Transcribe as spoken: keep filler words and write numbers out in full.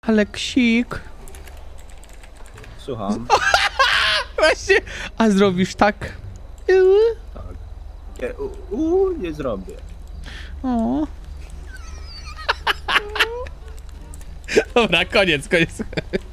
Aleksik. Słucham. Właśnie, a zrobisz tak? Tak. Nie, u, u, nie zrobię. O. Dobra, koniec, koniec.